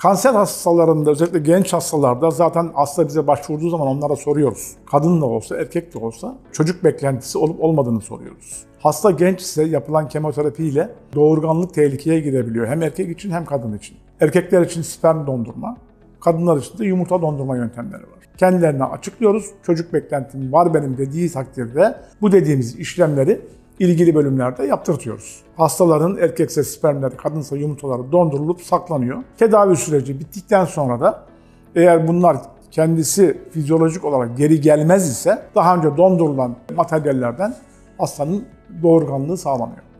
Kanser hastalarında, özellikle genç hastalarda zaten hasta bize başvurduğu zaman onlara soruyoruz. Kadın da olsa, erkek de olsa çocuk beklentisi olup olmadığını soruyoruz. Hasta genç ise yapılan kemoterapi ile doğurganlık tehlikeye girebiliyor. Hem erkek için hem kadın için. Erkekler için sperm dondurma, kadınlar için de yumurta dondurma yöntemleri var. Kendilerine açıklıyoruz. Çocuk beklentim var benim dediği takdirde bu dediğimiz işlemleri ilgili bölümlerde yaptırtıyoruz. Hastaların erkekse spermleri, kadınsa yumurtaları dondurulup saklanıyor. Tedavi süreci bittikten sonra da eğer bunlar kendisi fizyolojik olarak geri gelmez ise daha önce dondurulan materyallerden hastanın doğurganlığı sağlanıyor.